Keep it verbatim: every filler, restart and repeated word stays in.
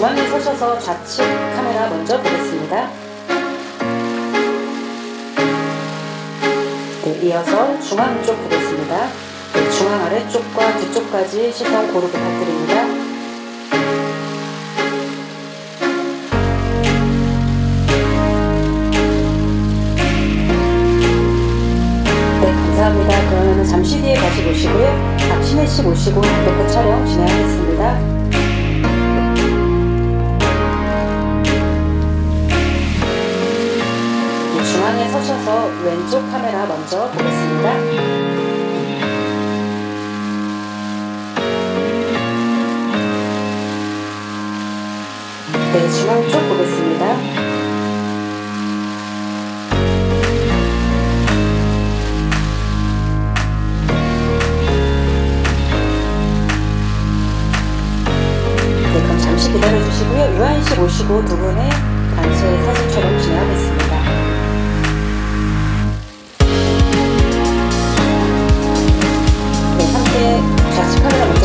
중앙에 서셔서 좌측 카메라 먼저 보겠습니다. 네, 이어서 중앙 쪽 보겠습니다. 네, 중앙 아래쪽과 뒤쪽까지 시선 고루 부탁드립니다. 네, 감사합니다. 그러면 잠시 뒤에 다시 보시고요. 잠시 시 모시고 녹화 촬영 진행하겠습니다. 네, 중앙에 서셔서 왼쪽 카메라 먼저 보겠습니다. 네, 중앙 쪽 보겠습니다. 네, 그럼 잠시 기다려주시고요. 유아인씨 모시고 두 분의 단체 사진 촬영 진행하겠습니다. 네, 함께 좌측 카메라